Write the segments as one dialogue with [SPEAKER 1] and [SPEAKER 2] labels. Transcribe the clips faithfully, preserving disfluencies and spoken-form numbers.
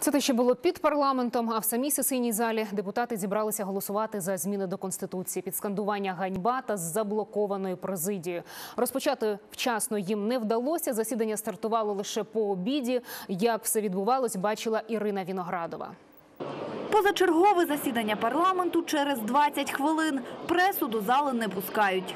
[SPEAKER 1] Це те, що було під парламентом, а в самій сесійній залі депутати зібралися голосувати за зміни до Конституції під скандування «Ганьба» та з заблокованою президією. Розпочати вчасно їм не вдалося, засідання стартувало лише по обіді. Як все відбувалось, бачила Ірина Віноградова.
[SPEAKER 2] Позачергове засідання парламенту через двадцять хвилин. Пресу до зали не пускають.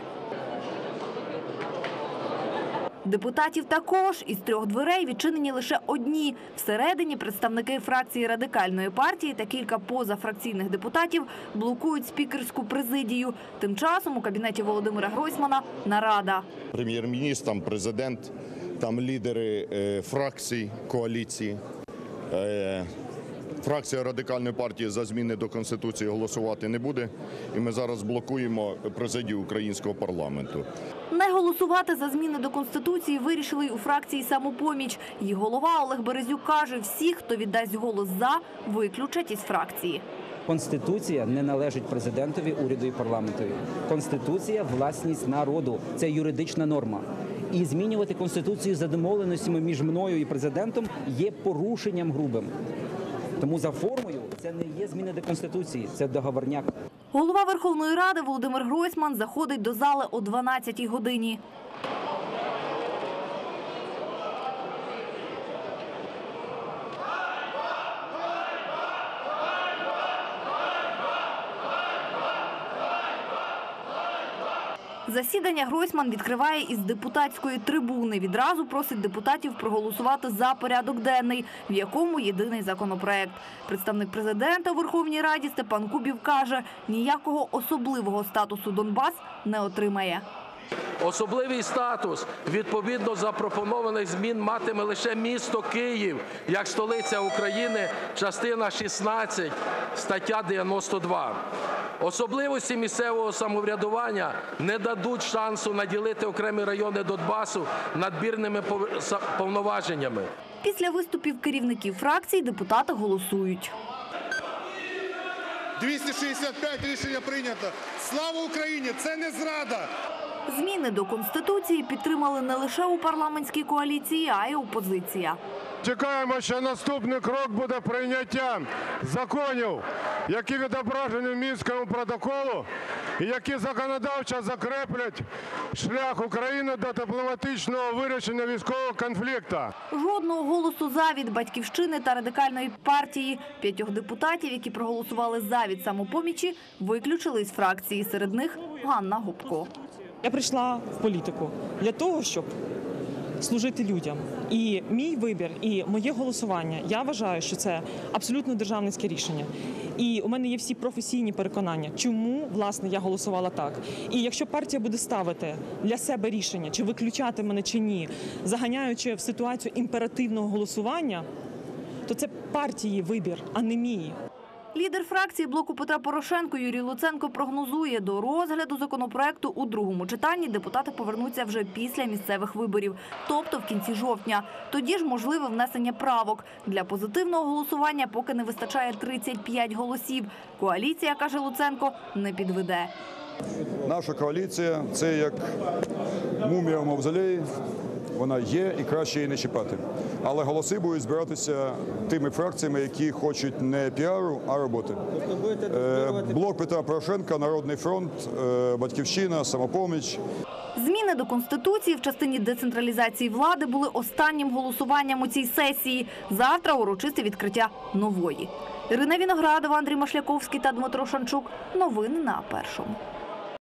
[SPEAKER 2] Депутатів також. Із трьох дверей відчинені лише одні. Всередині представники фракції Радикальної партії та кілька позафракційних депутатів блокують спікерську президію. Тим часом у кабінеті Володимира Гройсмана нарада.
[SPEAKER 3] Прем'єр-міністр, там президент, там лідери е, фракцій, коаліції. Е, Фракція Радикальної партії за зміни до Конституції голосувати не буде. І ми зараз блокуємо президію українського парламенту.
[SPEAKER 2] Не голосувати за зміни до Конституції вирішили й у фракції «Самопоміч». Її голова Олег Березюк каже, всі, хто віддасть голос «за», виключать із фракції.
[SPEAKER 4] Конституція не належить президентові, уряду і парламентові. Конституція – власність народу. Це юридична норма. І змінювати Конституцію за домовленостями між мною і президентом є порушенням грубим. Тому за формою це не є зміни до Конституції, це договорняк.
[SPEAKER 2] Голова Верховної Ради Володимир Гройсман заходить до зали о дванадцятій годині. Засідання Гройсман відкриває із депутатської трибуни. Відразу просить депутатів проголосувати за порядок денний, в якому єдиний законопроект. Представник президента у Верховній Раді Степан Кубів каже, ніякого особливого статусу Донбас не отримає.
[SPEAKER 5] Особливий статус, відповідно запропонованих змін, матиме лише місто Київ, як столиця України, частина шістнадцять, стаття дев'яносто два. Особливості місцевого самоврядування не дадуть шансу наділити окремі райони Донбасу надмірними повноваженнями.
[SPEAKER 2] Після виступів керівників фракцій депутати голосують.
[SPEAKER 6] двісті шістдесят п'ять рішення прийнято. Слава Україні! Це не зрада!
[SPEAKER 2] Зміни до Конституції підтримали не лише у парламентській коаліції, а й опозиція.
[SPEAKER 7] Чекаємо, що наступний крок буде прийняття законів, які відображені в Мінському протоколу і які законодавчо закріплять шлях України до дипломатичного вирішення військового конфлікту.
[SPEAKER 2] Жодного голосу «за» від «Батьківщини» та Радикальної партії. П'ятьох депутатів, які проголосували «за» від «Самопомічі», виключили із фракції. Серед них Ганна Гопко.
[SPEAKER 8] Я прийшла в політику для того, щоб служити людям. І мій вибір, і моє голосування, я вважаю, що це абсолютно державницьке рішення. І у мене є всі професійні переконання, чому, власне, я голосувала так. І якщо партія буде ставити для себе рішення, чи виключати мене, чи ні, заганяючи в ситуацію імперативного голосування, то це партії вибір, а не мій.
[SPEAKER 2] Лідер фракції блоку Петра Порошенка Юрій Луценко прогнозує, до розгляду законопроекту у другому читанні депутати повернуться вже після місцевих виборів, тобто в кінці жовтня. Тоді ж можливе внесення правок. Для позитивного голосування поки не вистачає тридцять п'ять голосів. Коаліція, каже Луценко, не підведе.
[SPEAKER 9] Наша коаліція – це як мумія в мавзолеї. Вона є і краще її не чіпати. Але голоси будуть збиратися тими фракціями, які хочуть не піару, а роботи. Блок Петра Порошенка, Народний фронт, Батьківщина, Самопоміч.
[SPEAKER 2] Зміни до Конституції в частині децентралізації влади були останнім голосуванням у цій сесії. Завтра урочисте відкриття нової. Ірина Віноградова, Андрій Машляковський та Дмитро Шанчук. Новини на Першому.